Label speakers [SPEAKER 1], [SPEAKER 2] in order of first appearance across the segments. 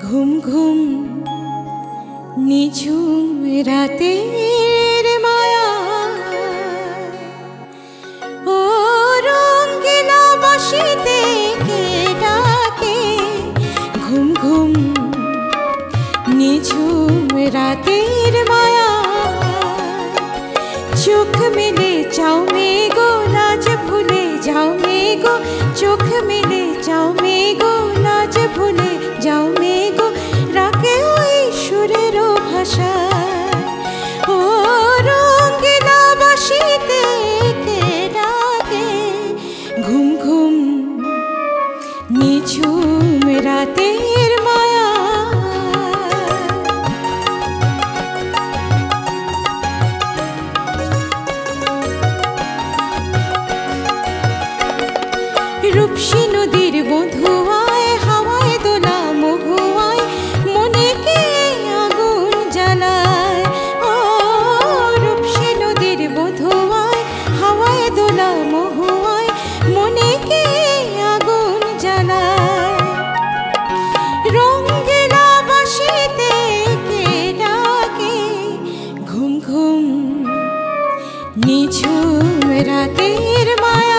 [SPEAKER 1] ঘুম ঘুম নিঝুম রাতের মায়া ও রঙ্গিলা বাঁশিতে কে ডাকে ঘুম ঘুম নিঝুম রাতের মায়া চোখ মেলে যাও মেঘো লাজ ভুলে যাও মেঘো চোখ মেলে যাও মেঘো লাজ ভুলে যাও মেঘো রাখে ওই সুরের ভাষা ও রঙ্গিলা বাঁশিতে কে ডাকে ঘুম ঘুম নিঝুম রাতের মায়া রূপসী নদীর বধুয়ায় হাওয়ায় দোলা মহুয়ায় মনে কে আগুন জ্বালায় ও রূপসী নদীর বধুয়ায় হাওয়ায় দোলা মহুয়ায় মনে কে আগুন জ্বালায় রঙ্গিলা বাঁশিতে কে ডাকে ঘুম ঘুম নিঝুম রাতের মায়া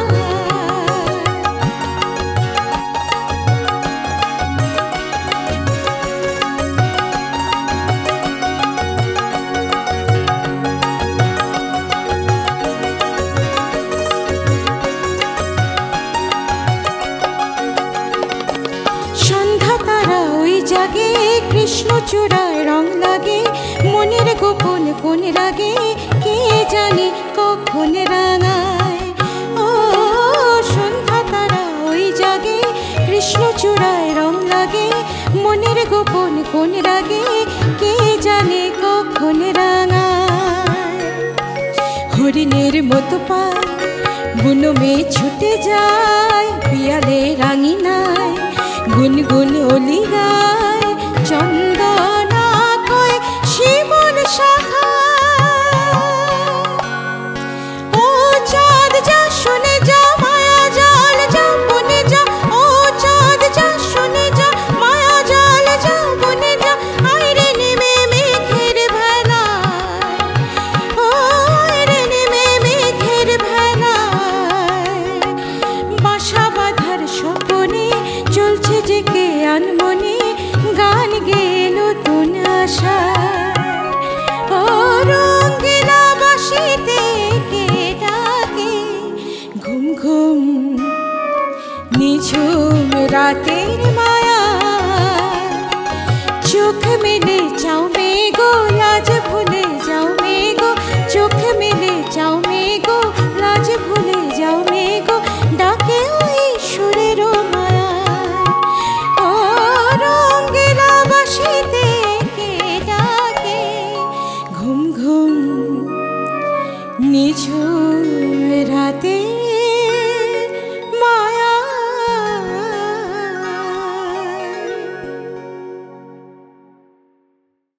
[SPEAKER 1] জাগে কৃষ্ণচূড়ায় রং লাগে মনের গোপন কোন রাগে কে জানি কখন রাঙায় ও সন্ধ্যা তারা ওই জাগে কৃষ্ণচূড়ায় রং লাগে মনের গোপন কোন রাগে কে জানে কখন রাঙায় হরিণের মতো পা বুনো মেয়ে ছুটে যায় পিয়ালে রাঙিনায় গুনগুন অলি গায় চন্দনা কয় শিমুল শাখা ও চাঁদ যা শুনে যা মায়া জাল যা বনে যা ও চাঁদ যা শুনে যা মায়া জাল যা বনে যা আইরে নেমে মেঘের ভেলায় ও আইরে নেমে মেঘের ভেলায় বাসা বাঁধার স্বপনে চলছে যে কে আনমনে গান গেয়ে নতুন আশা ও রঙ্গিলা বাঁশিতে কে ডাকে ঘুম ঘুম নিঝুম রাতের মায়া চোখ মেলে যাও মেঘো লাজ ভুলে যাও মেঘো চোখ মেলে যাও মেঘো লাজ ভুলে যাও মেঘো ডাকে ওই সুরের মায়া ও রঙ্গিলা বাঁশিতে কে ডাকে ঘুম ঘুম নিঝুম রাতে